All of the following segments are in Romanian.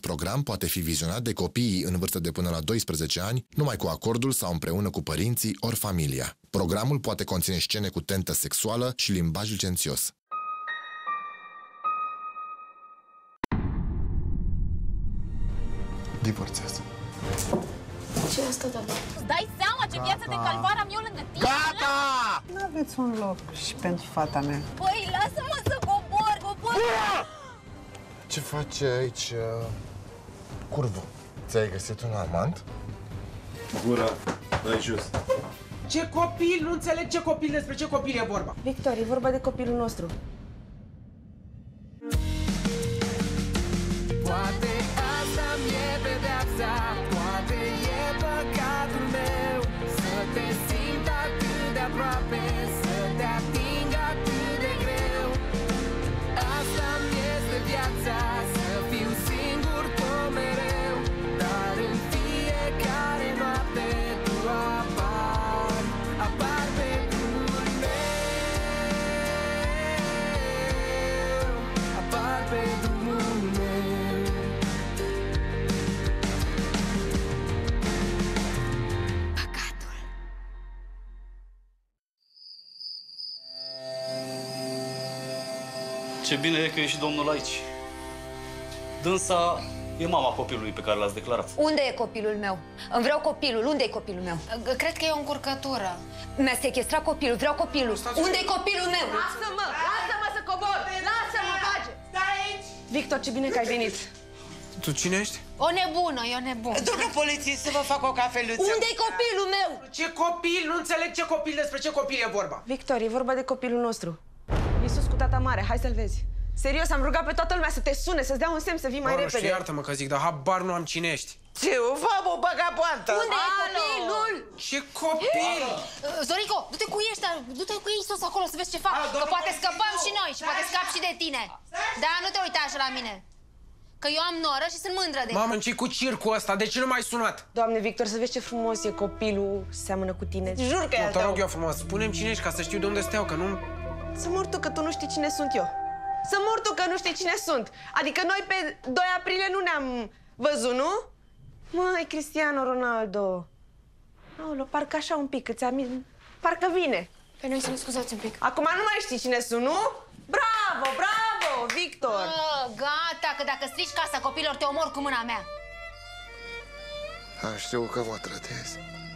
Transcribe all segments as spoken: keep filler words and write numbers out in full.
program poate fi vizionat de copiii în vârstă de până la doisprezece ani, numai cu acordul sau împreună cu părinții ori familia. Programul poate conține scene cu tentă sexuală și limbaj licențios. Divorțează. Ce asta, tata? Îți dai seama ce viață de calvar am eu lângă tine? Gata! Nu aveți un loc și pentru fata mea. Păi, lasă-mă să cobor, cobor! Ce faci aici, curvă? Ți-ai găsit un amant? Gura, dai jos. Ce copil? Nu înțeleg ce copil, despre ce copil e vorba. Victor, e vorba de copilul nostru. Poate asta mi-e pedeapsa, poate e păcatul meu să te simt atât de aproape, să te ating atât de greu. Asta mi-este viața, să fiu singur tot mereu, dar în fiecare noapte tu apari, apari pe drumul meu, apari pe drumul meu. Ce bine e că e și domnul aici. Dânsa e mama copilului pe care l-ați declarat. Unde e copilul meu? Îmi vreau copilul. Unde e copilul meu? Cred că e o încurcătură. Mi-a sequestrat copilul. Vreau copilul. Unde e copilul meu? Lasă-mă! Lasă-mă să cobor! Lasă-mă, bage! Stai aici! Victor, ce bine că ai venit. Tu cine ești? O nebună, e o nebună. Domnul polițist, să vă fac o cafeluță. Unde e copilul meu? Ce copil? Nu înțeleg ce copil, despre ce copil e vorba. Victor, e vorba de copilul nostru. Iisus cu tata mare, hai să-l vezi. Serios, am rugat pe toată lumea să te sune, să-ți dea un semn să vii mai Mă, repede. știu, iartă-mă că zic, dar habar nu am cine ești. Ce, o fabă, băgaboantă! Unde e copilul? Ce copil? Zorico, du-te cu ei ăștia, du-te cu ei sus acolo să vezi ce fac. Alo, Că domnul poate polițist, scăpăm nu. și noi și poate scap și de tine. Da, nu te uita așa la mine. Că eu am noră și sunt mândră de Mamă, ce cu circul ăsta? De ce nu m-ai sunat? Doamne, Victor, să vezi ce frumos e copilul, seamănă cu tine. Jur că e al Te tău. rog eu frumos, spune-mi cine ești ca să știu de unde steau, că nu... Să mor tu că tu nu știi cine sunt eu. Să mor tu că nu știi cine sunt. Adică noi pe doi aprilie nu ne-am văzut, nu? Măi, Cristiano Ronaldo. Aoleu, parcă așa un pic, îți amin... Parcă vine. Pe noi să ne scuzați un pic. Acum nu mai știi cine sunt, nu? Bravo, bravo, Victor! Bă, gata, că dacă strici casa copilor te omor cu mâna mea. Am știut că mă trădezi.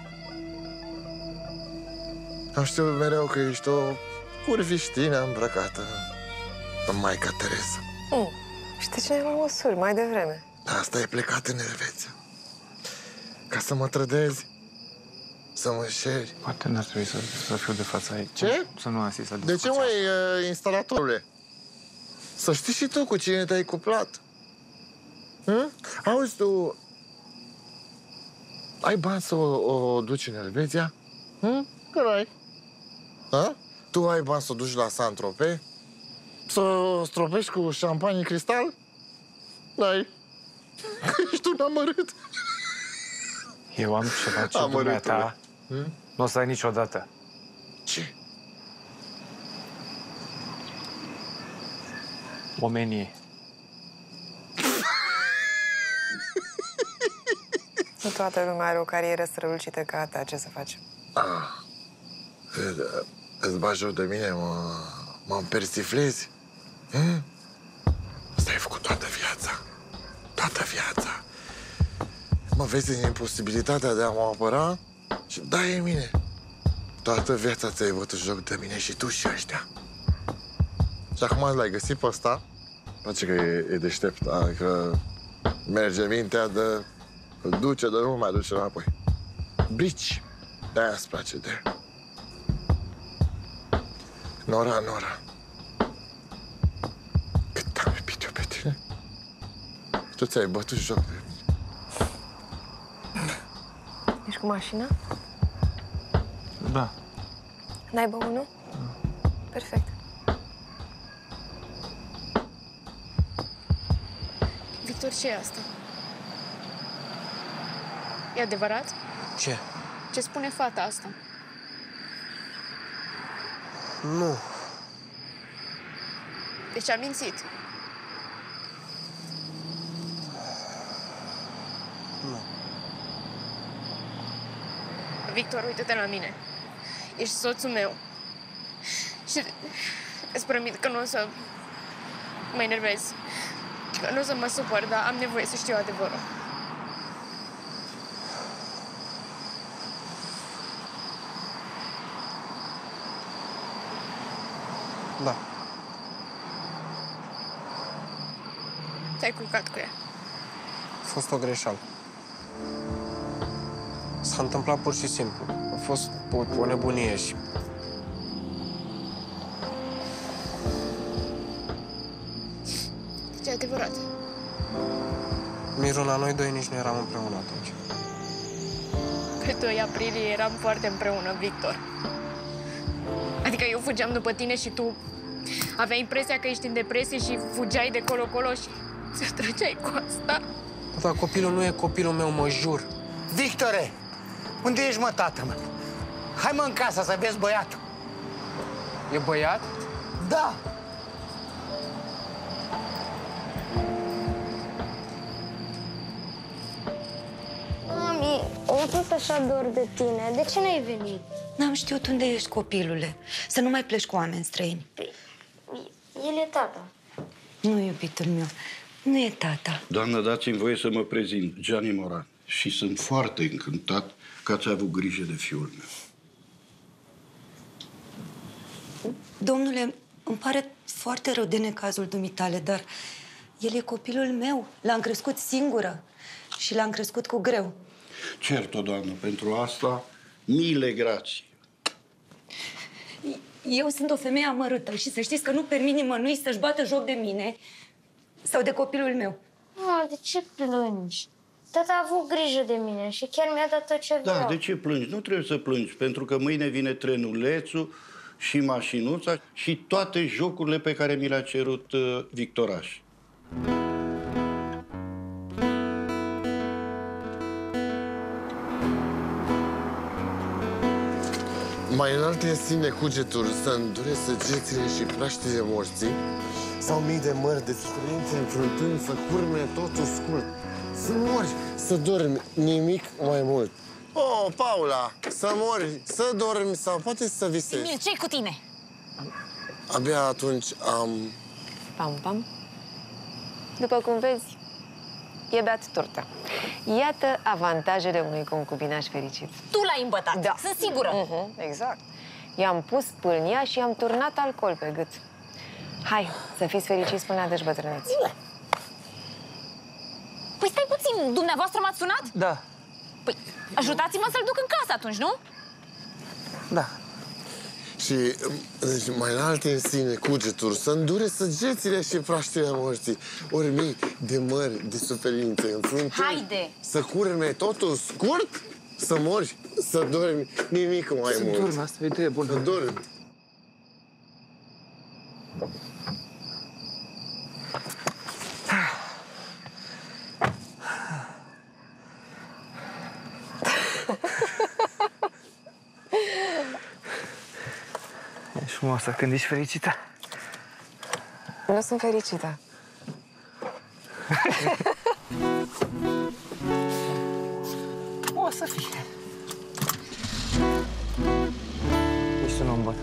Am știut mereu că ești o curviștină îmbrăcată în Maica Teresa. Mm. Știi ce mai măsuri mai devreme? Asta e plecat în Elveția. Ca să mă trădezi, să mă înșeli. Poate n-ar trebui să, să fiu de față aici. Ce? Să nu asist la De ce, discuția măi, asta. uh, instalatorule? Să știi și tu cu cine te-ai cuplat. Hm? Auzi, tu... Ai bani să o, o duci în Elveția? Hm? Că ai. Ha? Tu ai bani să o duci la Saint-Tropez? Să o stropești cu șampanie cristal? N-ai. Ești un amărât. Eu am ceva ce Amărâtule. dumneata Hm? nu o să ai niciodată. Ce? Omenie. Nu toată lumea are o carieră strălucită ca a ta, ce să facem? Ah. Îți bagi joc de mine, mă, mă persiflezi? Hm? Asta ai făcut toată viața. Toată viața. Mă vezi în imposibilitatea de a mă apăra și dai în mine. Toată viața ți-ai bătut joc de mine și tu și ăștia. Și acum l-ai găsit pe ăsta. Face că e, e deștept, adică merge mintea de... Îl duce, dar nu mai duce înapoi. Brici. De-aia îți place de el. Nora, Nora. Cât am iubit eu pe tine. Tu ți-ai bătut joc de mine. Ești cu mașina? Da. N-ai băut, nu? Perfect. Victor, ce e asta? E adevărat? Ce? Ce spune fata asta? Nu. Deci a mințit. Victor, uite-te la mine. Ești soțul meu. Și îți promit că nu o să mă enervez. Că nu o să mă supăr, dar am nevoie să știu adevărul. Da. Te-ai culcat cu ea. A fost o greșeală. S-a întâmplat pur și simplu. A fost o, o nebunie și... Ce adevărat. Miruna, noi doi nici nu eram împreună atunci. Pe doi aprilie eram foarte împreună, Victor. Adică eu fugeam după tine și tu aveai impresia că ești în depresie și fugeai de colo-colo și ți-o trăgeai cu asta. Dar copilul nu e copilul meu, mă jur. Victore, unde ești, mă, tată, mă? Hai, mă, în casa să vezi băiatul. E băiat? Da. Mami, am tot așa dor de tine. De ce n-ai venit? N-am știut unde ești, copilule. Să nu mai pleci cu oameni străini. El e tata. Nu, iubitul meu, nu e tata. Doamnă, dați-mi voie să mă prezint, Gianni Moran. Și sunt foarte încântat că ați avut grijă de fiul meu. Domnule, îmi pare foarte rău de necazul dumitale, dar el e copilul meu. L-am crescut singură și l-am crescut cu greu. Cert-o, doamnă, pentru asta mile grații. Eu sunt o femeie amărâtă și să știți că nu permit nimănui să-și bată joc de mine sau de copilul meu. Mama, de ce plângi? Tata a avut grijă de mine și chiar mi-a dat tot ce vreau. Da, de ce plângi? Nu trebuie să plângi, pentru că mâine vine trenulețul și mașinuța și toate jocurile pe care mi le-a cerut uh, Victoraș. Mai înalte sine cugeturi să îndure săgețile și praștile morții, sau mii de mări de suferințe înfruntând să curme totul scurt. Să mori, să dormi, nimic mai mult. Oh, Paula, să mori, să dormi sau poate să visezi. Emil, ce-i cu tine? Abia atunci am... Pam, pam. După cum vezi, e beat turtă. Iată avantajele unui concubinaș fericit. Tu l-ai îmbătat, da. Sunt sigură. Uh-huh, exact. I-am pus pâlnia și i-am turnat alcool pe gât. Hai, să fiți fericiți până la deci bătrâneți. Păi stai puțin, dumneavoastră m-ați sunat? Da. Păi ajutați-mă să-l duc în casă atunci, nu? Da. Și deci, mai înalte în sine cugeturi să îndure săgețile și praștile morții, ori mii de mări de suferințe înfruntând. Haide! Să curme totul scurt, să mori, să dormi, nimic mai să mult. Să dormi, asta e idee bună. Să dormi. Ești frumoasă când ești fericită. Nu sunt fericită. O să fie. Ești un om bun.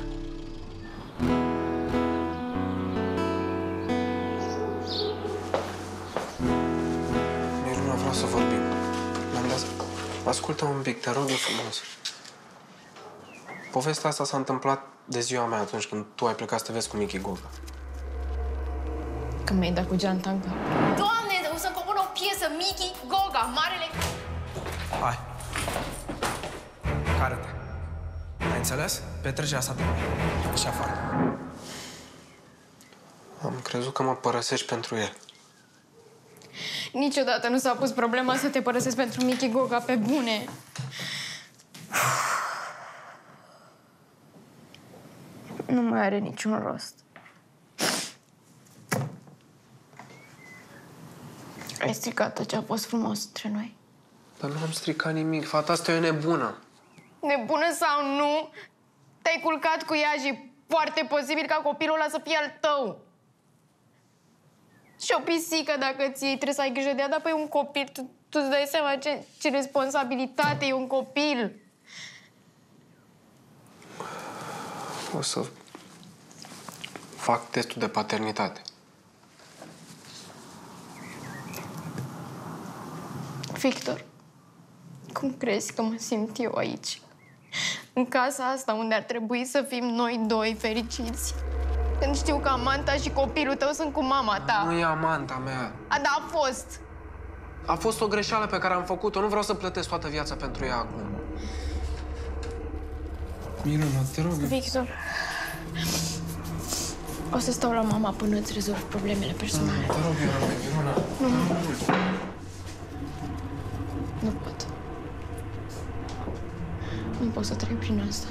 Miruna, vreau să vorbim. Mi-am dat... Ascultă un pic, te rog eu frumos. Povestea asta s-a întâmplat de ziua mea atunci când tu ai plecat să te vezi cu Michi Goga. Când mi-ai dat cu geanta în cap. Doamne, o să compun o piesă, Michi Goga, marele... Hai. Care-te. Ai înțeles? Petrecerea asta de mine. Așa fac. Am crezut că mă părăsești pentru el. Niciodată nu s-a pus problema să te părăsesc pentru Michi Goga, pe bune. Nu mai are niciun rost. Ai stricat tot ce a fost frumos între noi. Dar nu am stricat nimic. Fata asta e nebună. Nebună sau nu, te-ai culcat cu ea și foarte posibil ca copilul ăla să fie al tău. Și o pisică, dacă ți trebuie să ai grijă de ea, dar pe un copil, tu, tu îți dai seama ce, ce responsabilitate e un copil. O să fac testul de paternitate. Victor, cum crezi că mă simt eu aici? În casa asta unde ar trebui să fim noi doi fericiți. Când știu că Amanta și copilul tău sunt cu mama ta. Nu e Amanta mea. A, da, a fost. A fost o greșeală pe care am făcut-o. Nu vreau să plătesc toată viața pentru ea acum. Miruna, te rog. Victor, o să stau la mama până îți rezolvi problemele personale. Te rog, Miruna, Miruna. Nu, nu. Nu pot. Nu pot să trec prin asta.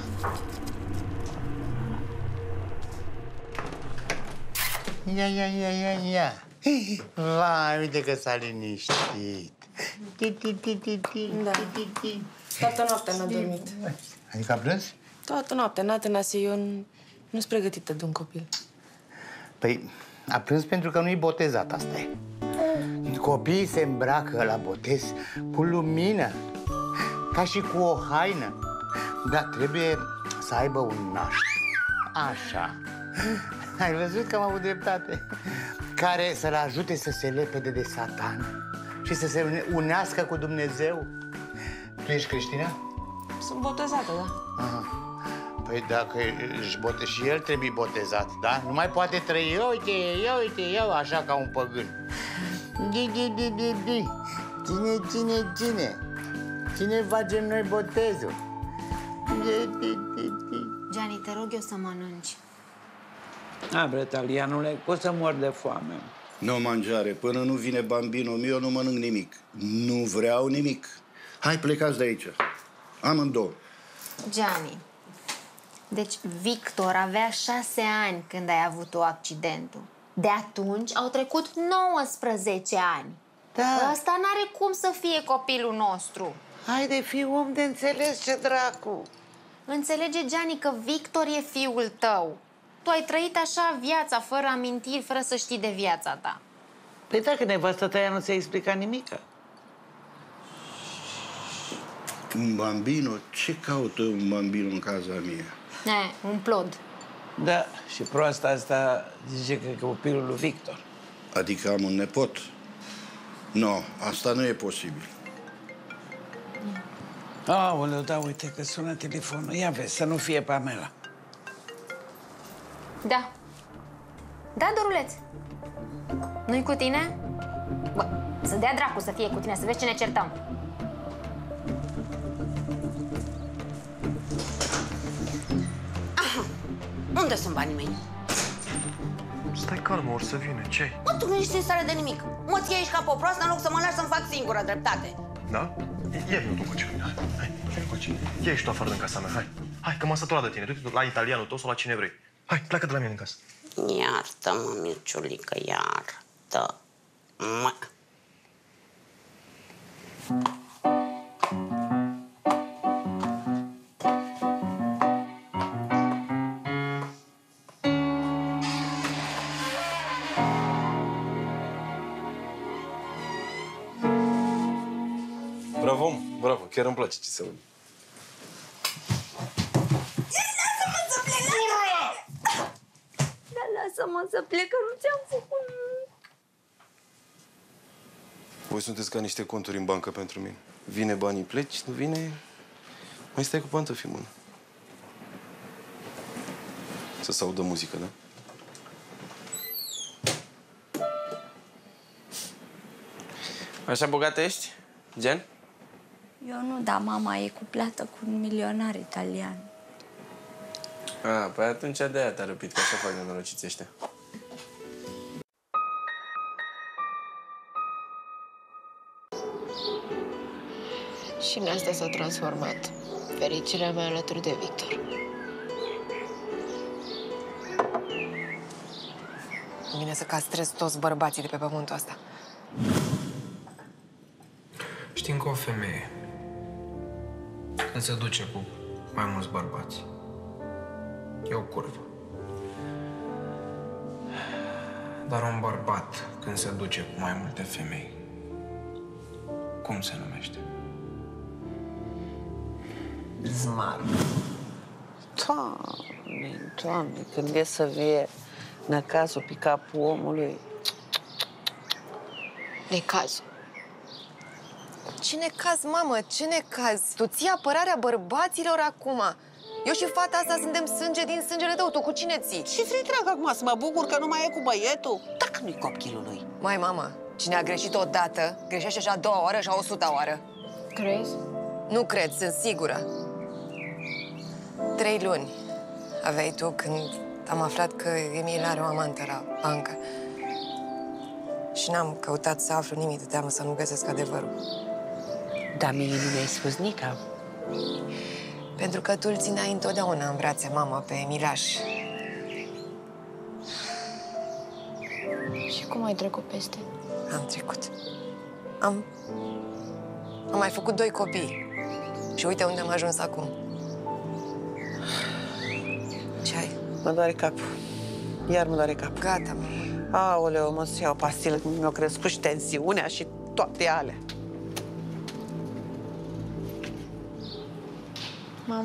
Ia, ia, ia, ia, ia. Vai, uite că s-a liniștit. Da. Toată noaptea n-a dormit. Adică a plâns? Toată noaptea, Natănase, eu nu-s pregătită de un copil. Păi, a plâns pentru că nu-i botezat, asta e. Copiii se îmbracă la botez cu lumină, ca și cu o haină. Dar trebuie să aibă un naș. Așa. Ai văzut că am avut dreptate? Care să-l ajute să se lepede de Satan și să se unească cu Dumnezeu. Tu ești creștină? Sunt botezată, da. Aha. Păi dacă își bote... și el trebuie botezat, da? Nu mai poate trăi, ia uite, ia uite, ia așa ca un păgân. Di, di, di, di, di. Cine, cine, cine? Cine facem noi botezul? Di, di, di, di. Gianni, te rog eu să mănânci. A, bre, Talianule, o să mor de foame. Nu mangiare, până nu vine bambino meu, nu mănânc nimic. Nu vreau nimic. Hai, plecați de aici. Amândouă. Gianni, deci Victor avea șase ani când ai avut tu accidentul. De atunci au trecut nouăsprezece ani. Da. Ăsta n-are cum să fie copilul nostru. Haide, fii om de înțeles, ce dracu. Înțelege, Gianni, că Victor e fiul tău. Tu ai trăit așa viața, fără amintiri, fără să știi de viața ta. Păi dacă nevastă ta nu ți-a explicat nimica. Un bambino? Ce caută un bambino în casa mea? E, un plod. Da, și proasta asta zice că e copilul lui Victor. Adică am un nepot? Nu, asta nu e posibil. Aoleu, da, uite că sună telefonul. Ia vezi, să nu fie Pamela. Da. Da, Doruleț. Nu-i cu tine? Bă, să dea dracu să fie cu tine, să vezi ce ne certăm. Aha. Unde sunt banii mei? Stai calmă, or să vină. Ce-ai? Mă, tu nu ești în stare de nimic. Mă ții aici ca pe o proastă în loc să mă lași să-mi fac singură dreptate. Da? Ia vină tu încoace. Hai, hai, hai încoace. Ia ieși tu afară din casa mea, hai. Hai, că m-am săturat de tine. Du-te la italianul tău sau la cine vrei. Hai, pleacă de la mine în casă. Iartă-mă, Mirciulică, iartă-mă. Bravo, bravo, chiar îmi place ce se aude. Lasă-mă să plec, că nu ți-am făcut nimic. Voi sunteți ca niște conturi în bancă pentru mine. Vine banii, pleci, nu vine, mai stai cu pantofii în mână. Să se audă muzică, da? Așa bogată ești, Gen? Eu nu, dar mama e cuplată cu un milionar italian. A, păi atunci de-aia te-a răpit, că așa fac nenorociți ăștia. Și în asta s-a transformat fericirea mea alături de Victor. Bine să castrez toți bărbații de pe pământul ăsta. Știm că o femeie, când se duce cu mai mulți bărbați, e o curvă. Dar un bărbat, când se duce cu mai multe femei, cum se numește? Zmar. Doamne, Doamne, când e să vie năcazul pe capul omului. Necazul. Ce necaz, mamă, ce necaz? Tu ții apărarea bărbaților acum. Eu și fata asta suntem sânge din sângele tău, tu cu cine ții? Și vrei treacă acum să mă bucur că nu mai e cu băietul? Dacă nu-i copilul lui. Mai, mamă, cine a greșit odată, greșește și a doua oară și a o suta oară. Crezi? Nu cred, sunt sigură. Trei luni aveai tu când am aflat că Emil are o amantă la bancă. Și n-am căutat să aflu nimic de teamă să nu găsesc adevărul. Dar mie nu mi-ai spus nica. Pentru că tu îl țineai întotdeauna în brațe, mama, pe Emilaș. Și cum ai trecut peste? Am trecut. Am... Am mai făcut doi copii. Și uite unde am ajuns acum. Ce ai? Mă doare capul. Iar mă doare capul. Gata, mama. Aoleu, mă să iau pastilă, mi-a crescut și tensiunea și toate alea. Mama?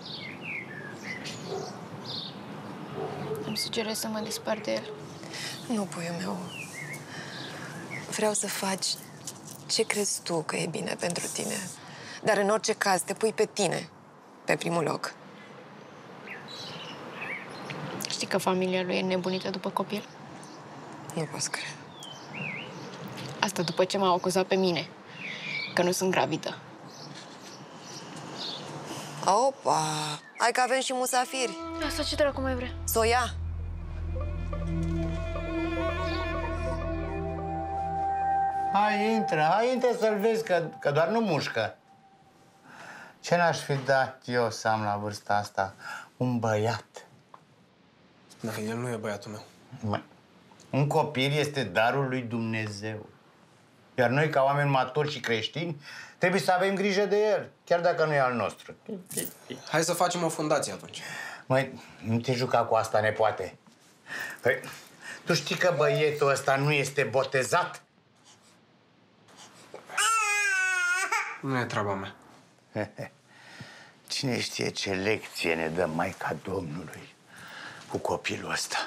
Îmi sugerez să mă despart de el. Nu, puiul meu. Vreau să faci ce crezi tu că e bine pentru tine. Dar în orice caz te pui pe tine, pe primul loc. Știi că familia lui e nebunită după copil? Nu pot să cred. Asta după ce m-au acuzat pe mine, că nu sunt gravidă. Opa! Hai că avem și musafiri. Asta ce dracu mai vrea? Să o ia. Hai, intră, hai, intră să-l vezi, că, că doar nu mușcă. Ce n-aș fi dat eu să am la vârsta asta un băiat? Da, el nu e băiatul meu. Mă, un copil este darul lui Dumnezeu. Iar noi, ca oameni maturi și creștini, trebuie să avem grijă de el, chiar dacă nu e al nostru. Hai să facem o fundație atunci. Măi, nu te juca cu asta, nepoate. Păi, tu știi că băietul ăsta nu este botezat? Nu e treaba mea. Cine știe ce lecție ne dă Maica Domnului cu copilul ăsta?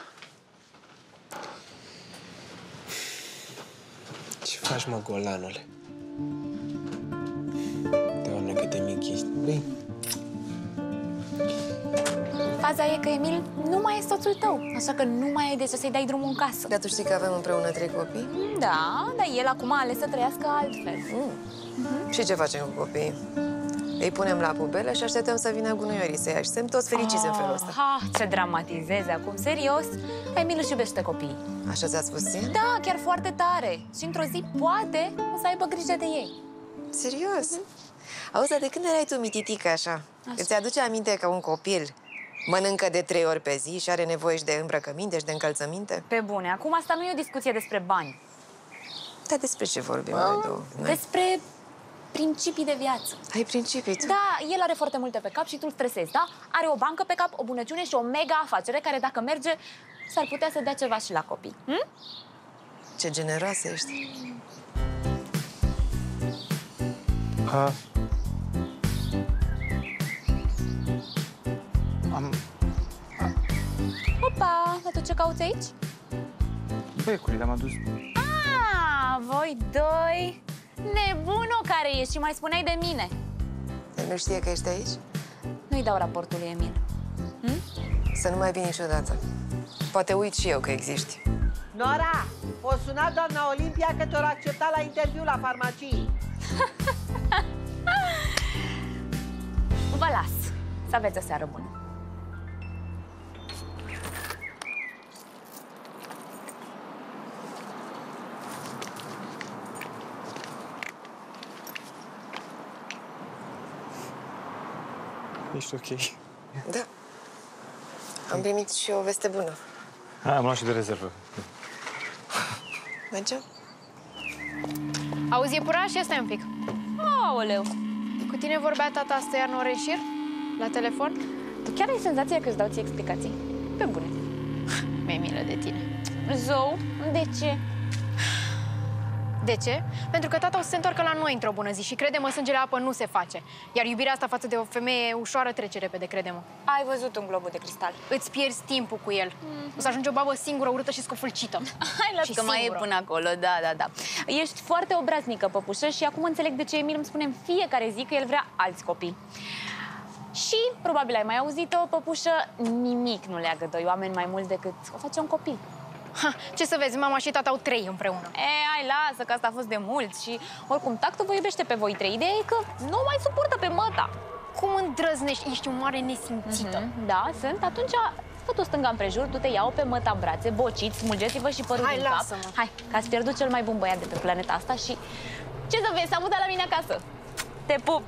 Ce faci, mă, golanule? Doamne, câte mic ești. Băi. Faza e că Emil nu mai e soțul tău, așa că nu mai ai de ce să-i dai drumul în casă. Dar tu știi că avem împreună trei copii? Da, dar el acum a ales să trăiască altfel. Mm. Mm-hmm. Și ce facem cu copiii? Îi punem la pubele și așteptăm să vină gunoiorii să ia și suntem toți fericiți oh, în felul ăsta. Ha, ce dramatizezi acum, serios? Emil își iubește copiii. Așa ți-a spus ție? Da, chiar foarte tare. Și într-o zi, poate, o să aibă grijă de ei. Serios? Mm-hmm. Auzi, de când erai tu mititică așa? așa? Îți aduce aminte că un copil mănâncă de trei ori pe zi și are nevoie și de îmbrăcăminte și de încălțăminte? Pe bune, acum asta nu e o discuție despre bani. Dar despre ce vorbim noi două? Despre principii de viață. Ai principii tu? Da, el are foarte multe pe cap și tu îl stresezi, da? Are o bancă pe cap, o bunăciune și o mega afacere care, dacă merge, s-ar putea să dea ceva și la copii. Hm? Ce generoasă ești. Ha. Am... Opa, dar tu ce cauți aici? Becurile, am adus... Ah, voi doi... Nebunul care ești și mai spuneai de mine. El nu știe că ești aici? Nu-i dau raportul lui Emil. Hm? Să nu mai vin niciodată. Poate uit și eu că existi. Nora, o suna doamna Olimpia că te-o accepta la interviu la farmacie. Vă las. Să aveți o seară bună. Ești ok? Da. Am primit și o veste bună. A, am luat și de rezervă. Mergem? Auzi, iepuraș, stai un pic. Aoleu. Cu tine vorbea tata asta iar în ore în șir? La telefon? Tu chiar ai senzația că îți dau ție explicații? Pe bune. Mi-e milă de tine. Zău? De ce? De ce? Pentru că tata o să se întoarcă la noi într-o bună zi și crede-mă, sângele apă nu se face. Iar iubirea asta față de o femeie ușoară trece repede, crede-mă. Ai văzut un globul de cristal. Îți pierzi timpul cu el. Mm. O să ajungi o babă singură, urâtă și scofâlcită. Hai, las că mai e până acolo, da, da, da. Ești foarte obraznică, păpușă, și acum înțeleg de ce Emil îmi spune în fiecare zi că el vrea alți copii. Și, probabil ai mai auzit-o, păpușă, nimic nu leagă doi oameni mai mult decât o face un copil. Ha, ce să vezi, mama și tata au trei împreună. E, hai, lasă, că asta a fost de mult și, oricum, tactul vă iubește pe voi trei. Ideea e că nu mai suportă pe măta. Cum îndrăznești? Ești un mare nesimțită. Mm-hmm, da, sunt. Atunci, fă tu stânga împrejur, tu te iau pe măta în brațe, bociți, smulgeți-vă și părul hai, din cap. lasă-mă. Hai, că ați pierdut cel mai bun băiat de pe planeta asta și... Ce să vezi, s-a mutat la mine acasă. Te pup!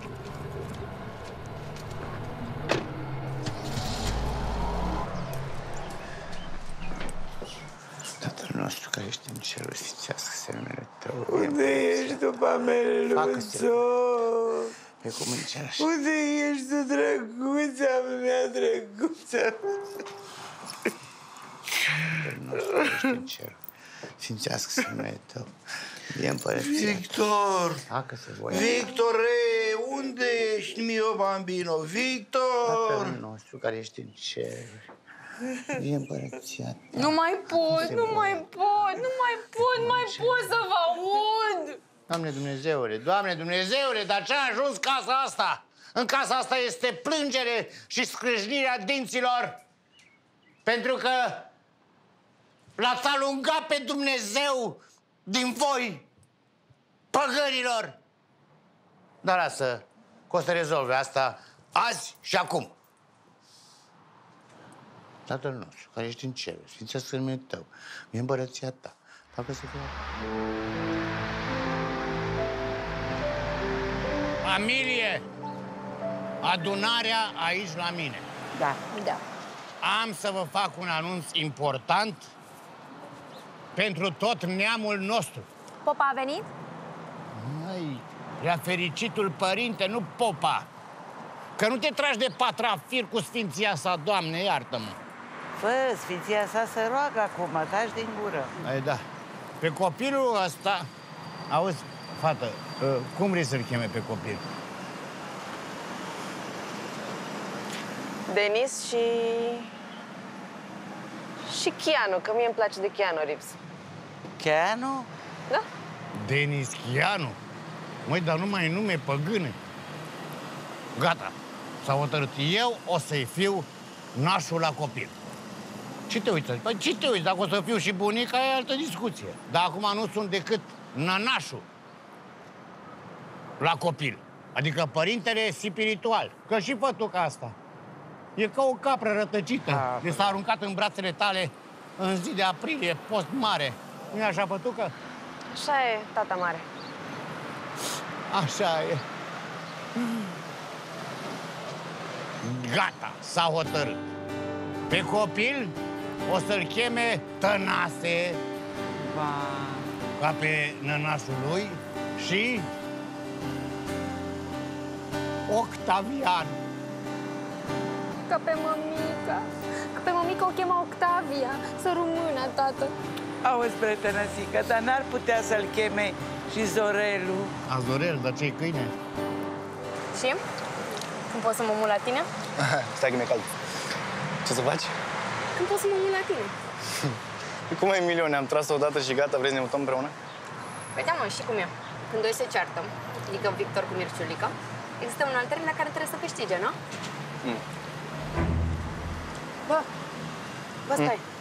Tatăl nostru care ești în cerul, sfințească-se numele Tău. Unde ești tu, Pameluțo? Pe cum în cer așa. Unde ești tu, drăguța mea, drăguța? Tatăl nostru care ești în cerul, sfințească-se numele Tău. Vie împărăția. Victor! Facă-se voia. Victore, unde ești, mio bambino? Victor! Tatăl nostru care ești în cer, vie împărăția Ta. Nu mai pot, nu mai pot, nu mai pot, nu mai pot să vă aud! Doamne Dumnezeule, Doamne Dumnezeule, dar ce-a ajuns casa asta? În casa asta este plângere și scrâșnirea dinților. Pentru că l-ați alungat pe Dumnezeu din voi, păgânilor. Dar lasă, că o să rezolve asta azi și acum. Tatăl nostru, care ești în cer, sfințească numele Tău, vie împărăția Ta, facă-se voia Ta. Familie, adunarea aici la mine. Da. Da. Am să vă fac un anunț important pentru tot neamul nostru. Popa a venit? Măi, la fericitul părinte, nu popa. Că nu te tragi de patrafir cu sfinția sa, Doamne, iartă-mă. Fă, sfinția sa să roagă acum, taci din gură. Ai da. Pe copilul ăsta... Auzi, fată, cum vrei să-l cheme pe copil? Denis și... și Chianu, că mie îmi place de Chianu Reeves. Chianu? Da. Denis Chianu? Măi, dar nu mai e nume păgâne. Gata, s-a hotărât. Eu o să-i fiu nașul la copil. Ce te uiți? Păi ce te uiți? Dacă o să fiu și bunica, e altă discuție. Dar acum nu sunt decât nănașul la copil. Adică părintele spiritual. Că și fătuca asta e ca o capră rătăcită. De s-a aruncat în brațele tale în zi de aprilie, post mare. Nu-i așa, fătucă? Așa e, tata mare. Așa e. Gata, s-a hotărât. Pe copil o să-l cheme Tănase, ba. ca pe nănașul lui, și Octavian. Ca pe mămica. Că pe mămica o chema Octavia. Să rămână, tată. Auzi, prietănăsică, dar n-ar putea să-l cheme și Zorelu? A, Zorel, dar ce-i câine? Și? Când pot să mă mut la tine? Stai că mi-e cald. Ce să faci? Când pot să mă mut la tine? Cum ai milion? Ne-am tras odată și gata, vrei să ne mutăm împreună? Păi da, mă, și cum e? Când doi se ceartă, adică Victor cu Mirciulica, există un alt termen la care trebuie să câștige, nu? Mm. Bă, bă, stai. Mm.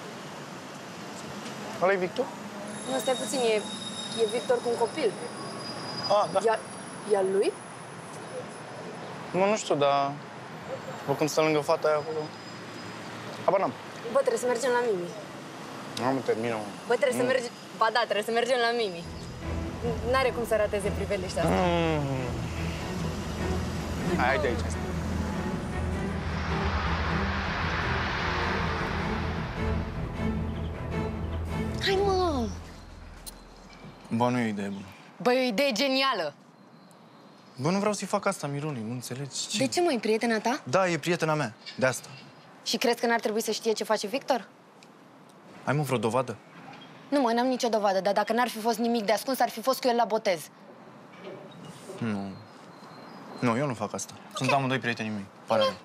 Ăla-i Victor? Nu, stai puțin, e, e Victor cu un copil. Ah, da. E, e al lui? Mă, nu știu, dar... Oricum stă lângă fata aia acolo. Habar n-am. Bă, trebuie să mergem la Mimi. Nu, mă, termină, mă. Bă, trebuie mm. să mergem... Ba da, trebuie să mergem la Mimi. N-are cum să rateze priveliștea asta. Mm. Hai, hai de aici. Hai, mă! Bă, nu e o idee bună. Bă, e o idee genială. Bă, nu vreau să-i fac asta, Miruni, nu înțelegi? Ce? De ce, mă, e prietena ta? Da, e prietena mea, de asta. Și crezi că n-ar trebui să știe ce face Victor? Ai, mă, vreo dovadă? Nu, mă, n-am nicio dovadă, dar dacă n-ar fi fost nimic de ascuns, ar fi fost cu el la botez. Nu. Nu, eu nu fac asta. Sunt amândoi prietenii mei. Pare rău.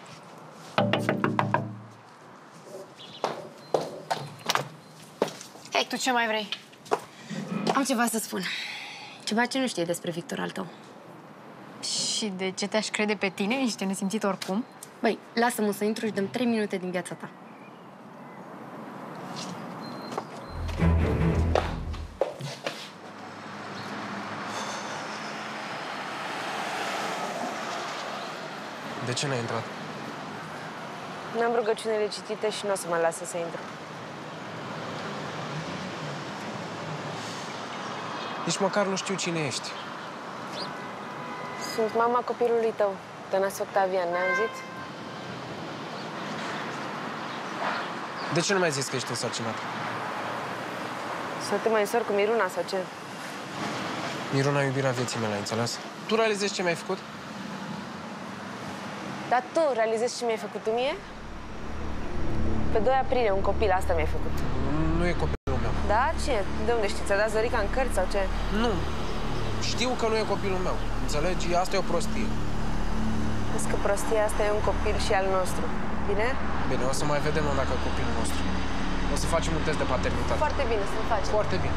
Hei, tu ce mai vrei? Am ceva să spun. Ceva ce nu știe despre Victor al tău. Și de ce te-aș crede pe tine? Ești nesimțit oricum? Băi, lasă-mă să intru și dăm trei minute din viața ta. De ce n-ai intrat? N-am rugăciunile citite și nu o să mă lasă să intru. Nici măcar nu știu cine ești. Sunt mama copilului tău, Tănase Octavian, ne-ai auzit? De ce nu mi-ai zis că ești însărcinat? Să te mai însor cu Miruna sau ce? Miruna, iubirea vieții mele, ai înțeles? Tu realizezi ce mi-ai făcut? Dar tu realizezi ce mi-ai făcut tu mie? Pe doi aprilie, un copil, asta mi-ai făcut. Nu e copilul meu. Da? Ce? De unde știi? Ți-a dat Zorica în cărți sau ce? Nu. Știu că nu e copilul meu. Înțelegi? Asta e o prostie. Vezi că prostia asta e un copil și al nostru. Bine? Bine, o să mai vedem o dacă e copilul nostru. O să facem un test de paternitate. Foarte bine să-l faci. Foarte bine.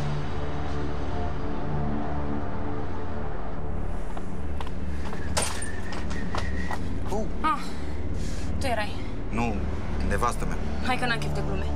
Ah, tu erai. Nu, nevastă mea. Hai că n-am chef de glume.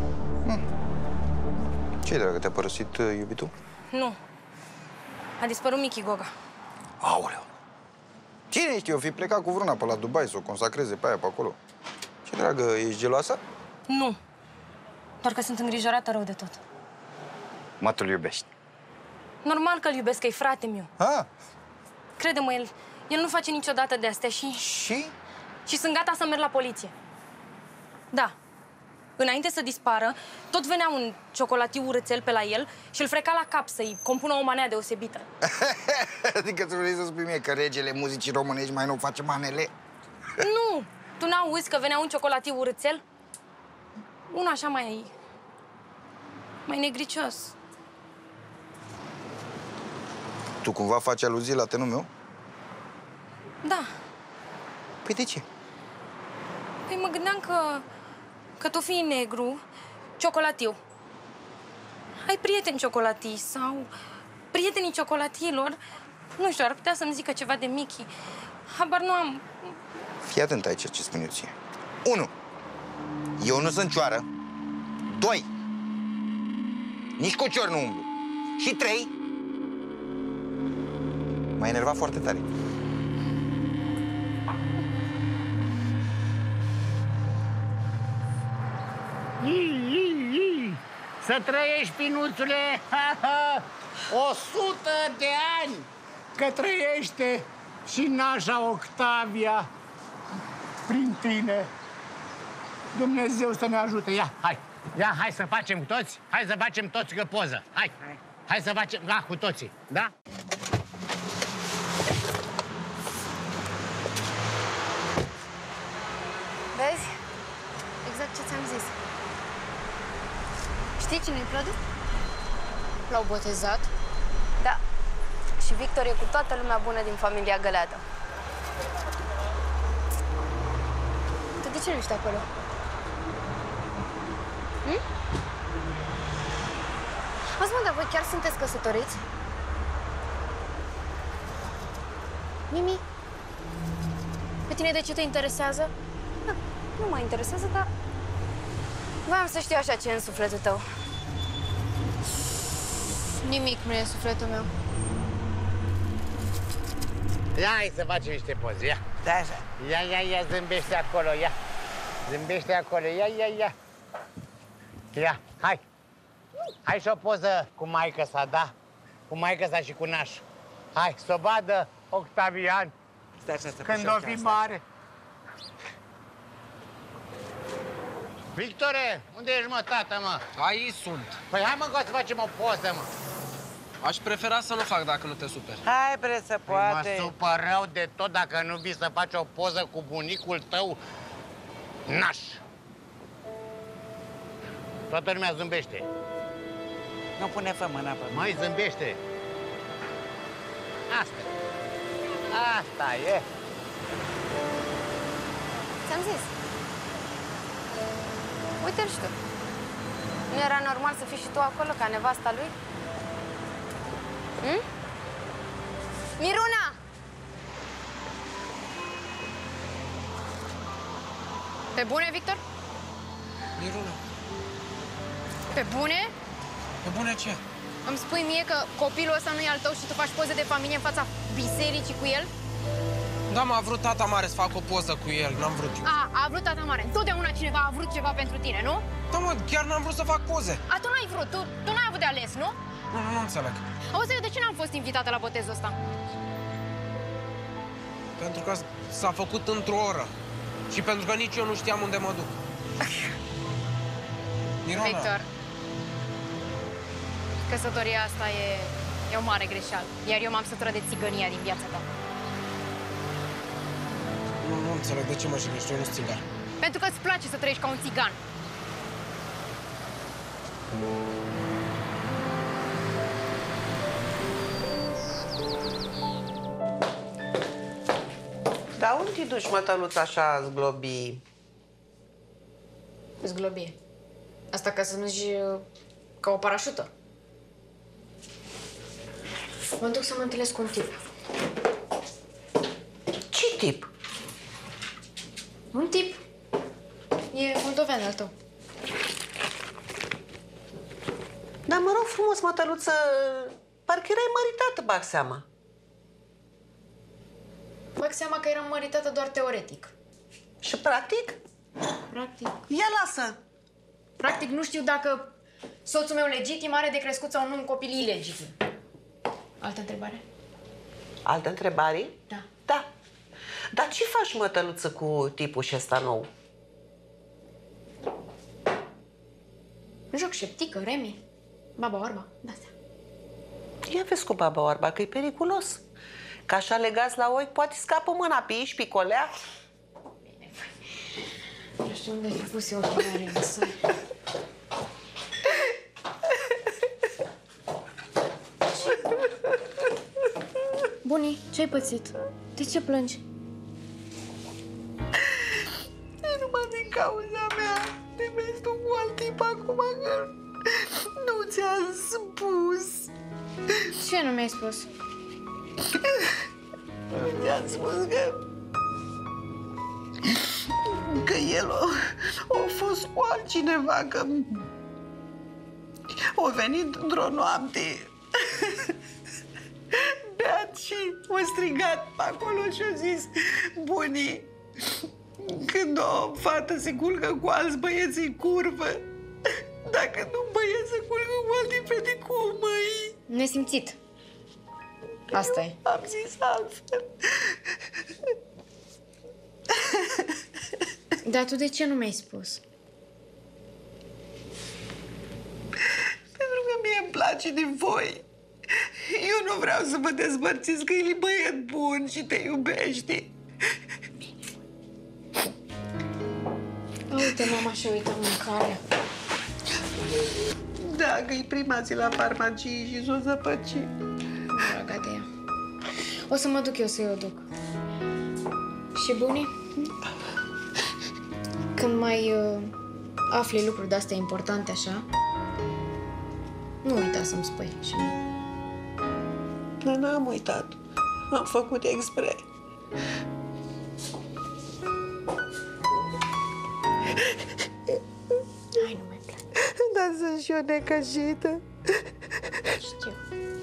Ce-i, dragă, te-a părăsit uh, iubitul? Nu. A dispărut Michi Goga. Aoleu! Cine știe, o fi plecat cu vreuna pe la Dubai să o consacreze pe aia pe acolo. Ce, dragă, ești geloasă? Nu. Doar că sunt îngrijorată rău de tot. Mă, tu-l iubești. Normal că-l iubesc, că e frate meu. Ah. Crede-mă, el, el nu face niciodată de astea și... Și? Și sunt gata să merg la poliție. Da. Înainte să dispară, tot venea un ciocolatiu urățel pe la el și îl freca la cap să-i compună o manea deosebită. Adică tu vrei să spui mie că regele muzicii românești mai nu face manele? Nu! Tu n-auzi că venea un ciocolatiu urățel? Unul așa mai... mai negricios. Tu cumva faci aluzii la tenul meu? Da. Păi de ce? Păi mă gândeam că... că tu fii negru, ciocolatiu. Ai prieteni ciocolatii sau prietenii ciocolatiilor. Nu știu, ar putea să-mi zică ceva de Michi. Habar nu am... Fii atent aici ce spun eu ție. Unu. Eu nu sunt cioară. Doi. Nici cu cior nu umblu. Și trei. M-a enervat foarte tare. Să trăiești, Pinuțule! O sută de ani! Că trăiește și nașa Octavia prin tine. Dumnezeu să ne ajute. Ia, hai! Ia, hai să facem toți! Hai să facem toți că poză! Hai! Hai să facem, da, cu toții, da? Vezi? Exact ce ți-am zis. Știi cine-i produs? L-au botezat? Da. Și Victor e cu toată lumea bună din familia Găleată. Tu de ce nu ești acolo? Hm? Auzi, mă, dar voi chiar sunteți căsătoriți? Mimi? Pe tine de ce te interesează? Da, nu mă interesează, dar... voiam să știu așa ce e în sufletul tău. Nimic nu e în sufletul meu. Ia, hai să facem niște poze, ia. Da, așa. Ia, ia, ia, zâmbește acolo, ia. Zâmbește acolo, ia, ia, ia. Ia, hai. Hai și o poză cu maică sa, da? Cu maică sa și cu nașul. Hai, să o vadă Octavian. Stai așa să când o fi mare. Victore, unde ești, mă, tată, mă? Aici sunt. Păi hai, mă, că să facem o poză, mă. Aș prefera să nu fac dacă nu te superi. Hai, bre, să poate. Păi mă supăr rău de tot dacă nu vii să faci o poză cu bunicul tău naș. Toată lumea zâmbește. Nu pune fă mâna pe mine. Mai zâmbește. Asta e. Asta e. Ți-am zis. Uite-l și tu. Nu era normal să fii și tu acolo, ca nevasta lui? Hm? Miruna! Pe bune, Victor? Miruna, Pe bune? pe bune ce? Îmi spui mie că copilul ăsta nu e al tău și tu faci poze de familie în fața bisericii cu el? Da, m-a vrut tata mare să fac o poză cu el, n-am vrut eu. A, a vrut tata mare. Întotdeauna cineva a vrut ceva pentru tine, nu? Da, mă, chiar n-am vrut să fac poze. A, tu n-ai vrut, tu, tu n-ai avut de ales, nu? Nu, nu, nu înțeleg. Auzi, eu de ce n-am fost invitată la botezul ăsta? Pentru că s-a făcut într-o oră. Și pentru că nici eu nu știam unde mă duc. Mirona. Victor, căsătoria asta e, e o mare greșeală. Iar eu m-am săturat de țigănia din viața ta. Nu, nu înțeleg de ce mă jignești, eu nu sunt țigan. Pentru că îți place să trăiești ca un țigan. Dar unde te duci, mătăluț, așa, zglobi? Zglobie. Asta ca să nu-ți ca o parașută. Mă duc să mă întâlnesc cu un tip. Ce tip? Un tip. E moldovean al tău. Dar mă rog frumos, mătăluță, parcă erai măritată, bag seama. Bag seama că eram măritată doar teoretic. Și practic? Practic. Ia lasă! Practic nu știu dacă soțul meu legitim are de crescut sau nu un copil ilegitim. Altă întrebare? Altă întrebare? Da. Da. Dar ce faci, mătăluță, cu tipul și ăsta nou? Joc șeptică, remi, baba orba, de-astea. Ia vezi cu baba orba, că e periculos. Că așa legați la ochi, poate scapă mâna pe ei și pe colea. Nu știu unde ai pus eu ochelare în soi. Buni, ce-ai pățit? De ce plângi? E numai din cauza mea. Te vezi tu cu alt tip acum, că nu ți-am spus. Ce nu mi-ai spus? Ți-am spus că... că el a, a fost cu altcineva, că... a venit într-o noapte. Beat și a strigat pe acolo și a zis: bunii, când o fată se culcă cu alți băieți în curvă, dacă nu băieți se culcă cu alte fete, cum, măi? Nesimțit. Asta e. Am zis altfel. Dar tu de ce nu mi-ai spus? Pentru că mie îmi place de voi. Eu nu vreau să vă dezmărțiți că el e băiat bun și te iubește. Uite, mama și-a uitat mâncarea. Da, că-i prima zi la farmacie și s-o zăpăci. Dragă de ea. O să mă duc eu să-i o duc. Și bunii? Când mai uh, afli lucruri de-astea importante așa, nu uita să-mi spui și mie. Dar n-am uitat. Am făcut expre. Hai, nu mai place. Dar sunt și eu necăjită. Știu.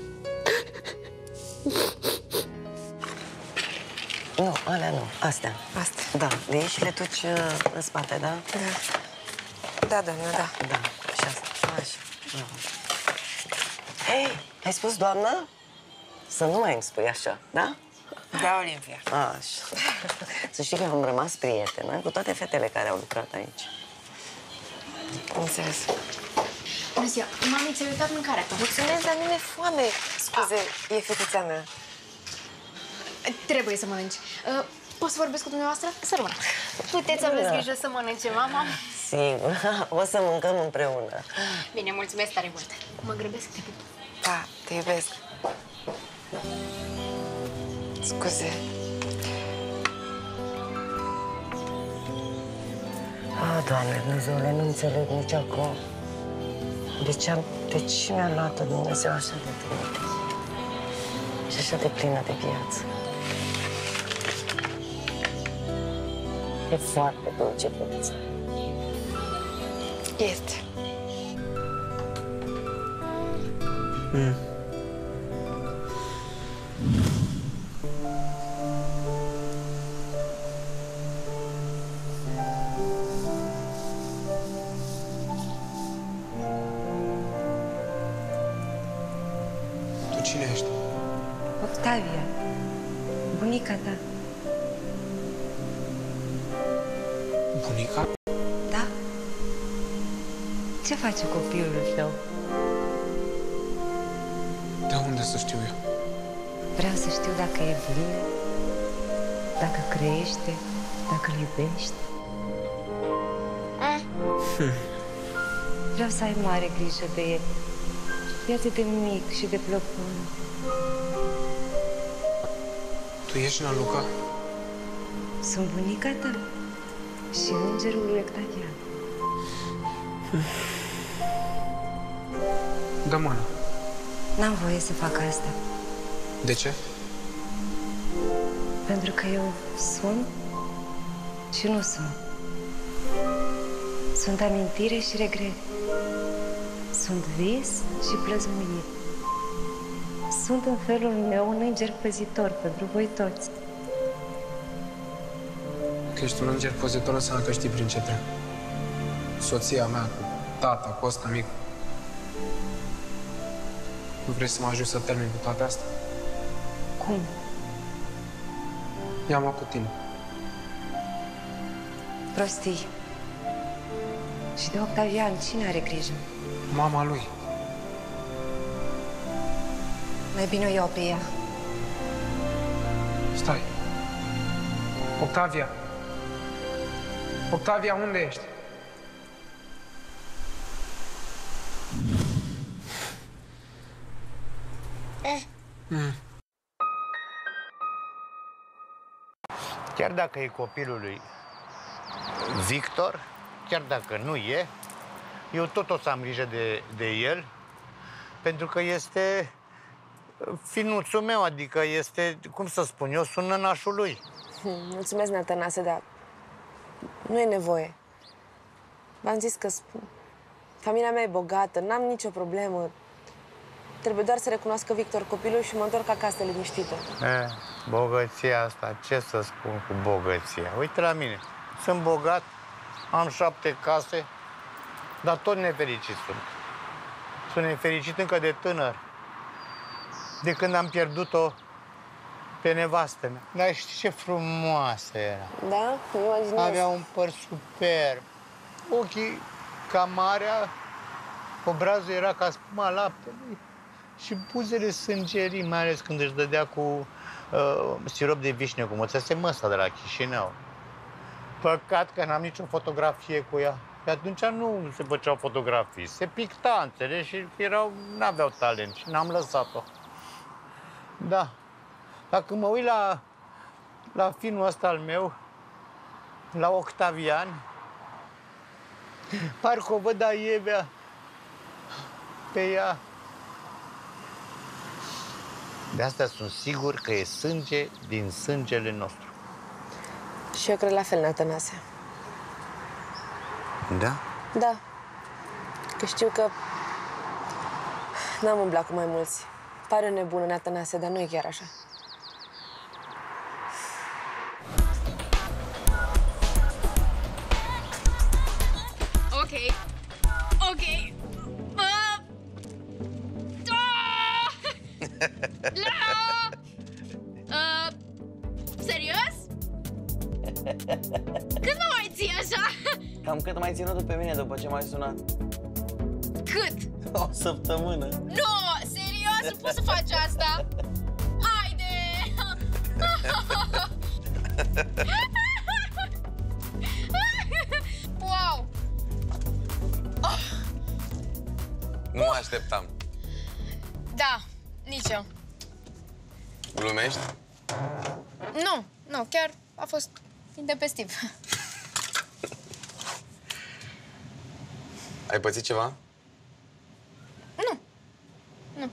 Nu, alea nu. Astea. Astea. Da. De aici le duci uh, în spate, da? Da. Da, doamnă, da. Da. Și asta. Așa. Da. Hei, ai spus, doamnă? Să nu mai îmi spui așa, da? Da, Olimpia. Așa. Să știi că am rămas prietenă cu toate fetele care au lucrat aici. Am înțeles. Bună ziua, mami, ți-ai uitat mâncarea ta. Mulțumesc, dar nu mi-e foame. Scuze, e fetița mea. Trebuie să mănânci. Uh, poți să vorbesc cu dumneavoastră? Să rămână. Puteți să aveți grijă să mănânce, mama? Sigur, o să mâncăm împreună. Bine, mulțumesc tare mult. Mă grăbesc, te pup. Da, te iubesc. Scuze. Oh, Doamne Dumnezeule, nu înțeleg nici acum. De ce, am, de ce mi-a luat-o Dumnezeu așa de tine? Și așa de plină de viață. E foarte dulce viața. Este. Mm. Tu cine ești? Octavia, bunica ta. Bunica? Da? Ce face copilul tău? De unde să știu eu? Vreau să știu dacă e bine, dacă crește, dacă îl iubești. Hm. Vreau să ai mare grijă de el. E atât de mic și de plăpun. Tu ești Naluca? Sunt bunica ta și îngerul lui Octavian. Da, mână. N-am voie să fac asta. De ce? Pentru că eu sunt și nu sunt. Sunt amintire și regret. Sunt vis și plăzmuire. Sunt în felul meu un înger păzitor pentru voi toți. Că ești un înger păzitor înseamnă că știi prin ce trec. Soția mea, cu tata, cu ăsta mic. Nu vrei să mă ajut să termin cu toate astea? Cum? Ia-mă cu tine. Prostii. Și de Octavian, cine are grijă? Mama lui. Mai bine o iau pe ea. Stai. Octavia. Octavia, unde ești? Eh. Mm. Chiar dacă e copilul lui Victor, chiar dacă nu e, eu tot o să am grijă de, de el, pentru că este finuțul meu, adică este, cum să spun, eu sunt nănașul lui. Mulțumesc, Nătănase, dar nu e nevoie. V-am zis că familia mea e bogată, n-am nicio problemă. Trebuie doar să recunoască Victor copilul și mă întorc acasă liniștită. E, bogăția asta, ce să spun cu bogăția? Uite la mine, sunt bogat, am șapte case, dar tot nefericit sunt. Sunt nefericit încă de tânăr, de când am pierdut-o pe nevastă mea. Dar știi ce frumoasă era? Da? Imaginez. Avea un păr superb, ochii ca marea, obrazul era ca spuma laptelui și buzele sângerii, mai ales când își dădea cu uh, sirop de vișine, cum mățase măsa de la Chișinău. Păcat că n-am nicio fotografie cu ea. Pe atunci nu se făceau fotografii, se picta, înțelegi, și erau, n-aveau talent și n-am lăsat-o. Da. Dacă mă uit la, la finul ăsta al meu, la Octavian, parcă o văd aievea pe ea. De asta sunt sigur că e sânge din sângele nostru. Și eu cred la fel, Nătănase. Da? Da. Că știu că n-am umblat cu mai mulți. Pare nebună, Nătănase, dar nu e chiar așa. Ok. Ok. Uh. Ah! La! Uh, serios? Cât mă mai ții așa? Cam cât mai ținut pe mine după ce m-ai sunat? Cât? O săptămână. Nu, serios? Nu poți să faci asta? Haide! Wow! așteptam. Da, nici eu. Glumești? Nu, nu, chiar a fost intempestiv. Ai pățit ceva? Nu. Nu.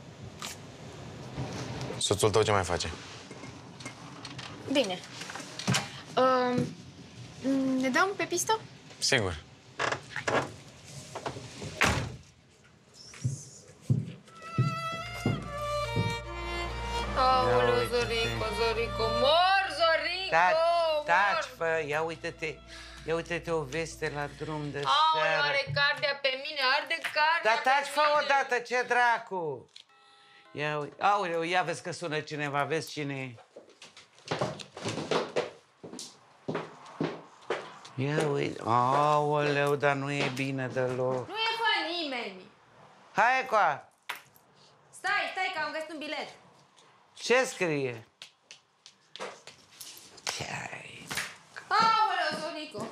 Soțul tău ce mai face? Bine. Uh, ne dăm pe pistă? Sigur. Aoleu, Zorico, Zorico, mor, Zorico, Taci, mor! taci, fă, ia uite-te, ia uite-te o veste la drum de Aoleu, seară. are cardea pe mine, arde cardea Dar pe taci, fă mine. odată, ce dracu! Ia uite, aoleu, ia vezi că sună cineva, vezi cine e. Ia uite, aoleu, dar nu e bine deloc. Nu e fă nimeni. Hai, coa, Stai, stai, că am găsit un bilet. ce scrie? Aoleu, Zorico.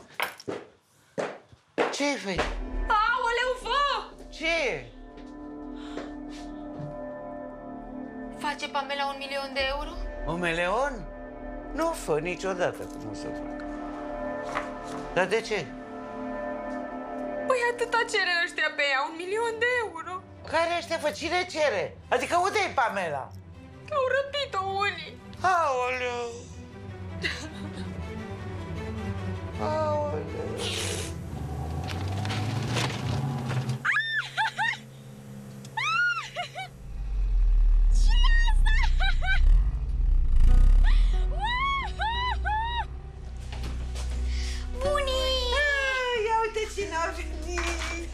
Ce-i, făi? Aoleu, fă! Ce? Face Pamela un milion de euro? Un milion? Nu fă niciodată cum o să fac. Dar de ce? Păi atâta cere ăștia pe ea, un milion de euro. Care ăștia, fă? Cine cere? Adică unde-i Pamela? Că au răpit-o unii. Aoleu! Aoleu! Ia uite cine a venit!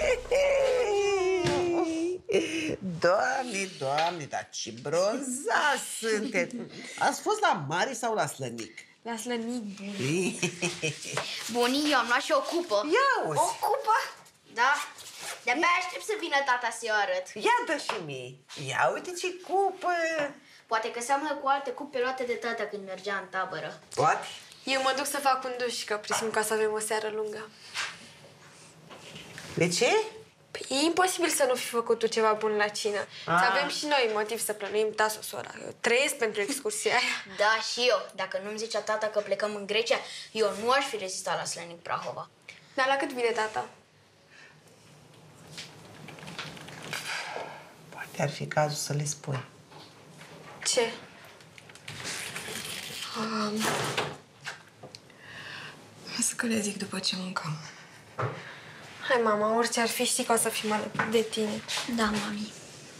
Doamne, doamne, dar ce bronzați sunteți! Ați fost la mare sau la Slănic? La Slănic, Bunii, eu am luat și o cupă. Ia uzi. O cupă? Da. De-abia aștept să vină tata să-i o arăt. Ia dă și mie. Ia uite ce cupă! Poate că seamănă cu alte cupe luate de tata când mergea în tabără. Poate. Eu mă duc să fac un duș, că presim ca să avem o seară lungă. De ce? Păi e imposibil să nu fi făcut tu ceva bun la cină. Ah. Să avem și noi motiv să plănuim, da, sora. Eu trăiesc pentru excursia aia. Da, și eu. Dacă nu-mi zicea tata că plecăm în Grecia, eu nu aș fi rezistat la Slănic Prahova. Dar la cât vine tata? Poate ar fi cazul să le spui. Ce? Um... Hai că le zic după ce mâncăm. Hai, mama, orice ar fi, știi că o să fim alături de tine. Da, mami.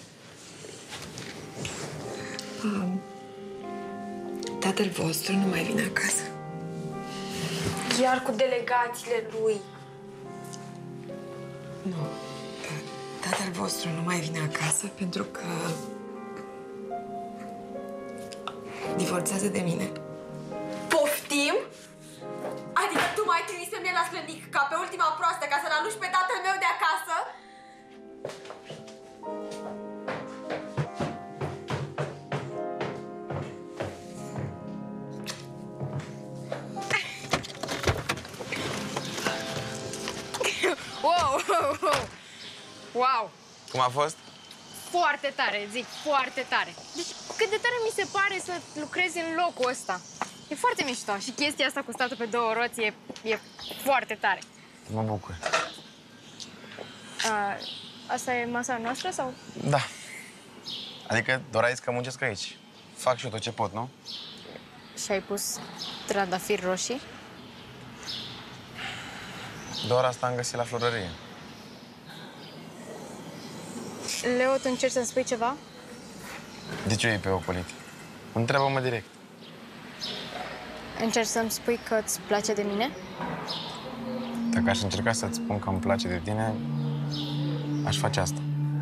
Um, tatăl vostru nu mai vine acasă. Iar cu delegațiile lui. Nu. Tatăl vostru nu mai vine acasă pentru că divorțează de mine. Poftim? Adică tu m-ai trimis să-mi la Slănic ca pe ultima proastă ca să-l aluși pe tatăl meu de acasă? Wow, wow, wow! Wow! Cum a fost? Foarte tare, zic, foarte tare. Deci cât de tare mi se pare să lucrezi în locul ăsta. E foarte mișto și chestia asta cu statul pe două roți e, e foarte tare. Mă bucur. A, asta e masa noastră sau? Da. Adică doar ai zis că muncesc aici. Fac și eu tot ce pot, nu? Și ai pus trandafiri roșii? Doar asta am găsit la florărie. Leo, tu încerci să-mi spui ceva? De ce o iei pe ocolit? Întreabă-mă direct. Încerci să-mi spui că îți place de mine? Dacă aș încerca să-ți spun că îmi place de tine, aș face asta.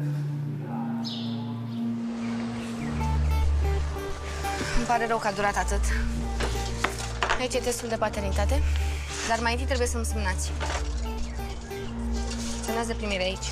Îmi pare rău că a durat atât. Aici e testul de paternitate, dar mai întâi trebuie să-mi semnați. Semnați de primire aici.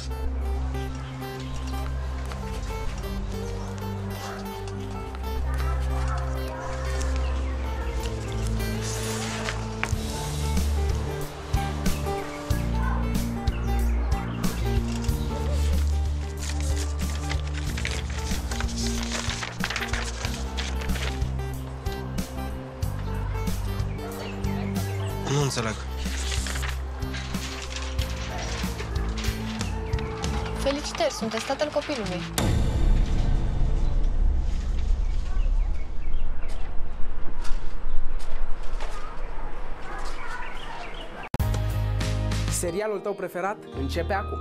Nu înțeleg. Felicitări, sunteți tatăl copilului. Serialul tău preferat începe acum.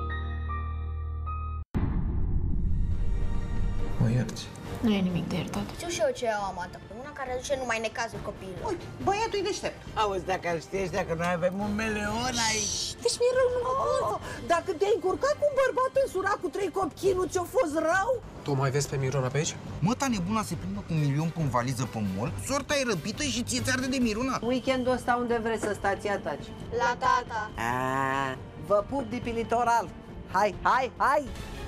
Mă ierți. Nu e nimic de iertat. Știu și eu ce am amată, una care aduce numai necazul copiilor. Uite, băiatul e deștept. Auzi, dacă ar ști ăștia că noi avem un meleon aici. Deci mi-e rău, nu mă pot. Dacă te-ai încurcat cu un bărbat însurat cu trei copii, nu ți-a fost rău? Tu mai vezi pe Miruna pe aici? Mă, ta nebuna se plimbă cu un milion pe un valiză pe mol, sorta e răpită și ție ți arde de Miruna. Weekendul ăsta unde vrei să stați, ataci? La tata. A, vă pup de pe litoral. Hai, hai, hai!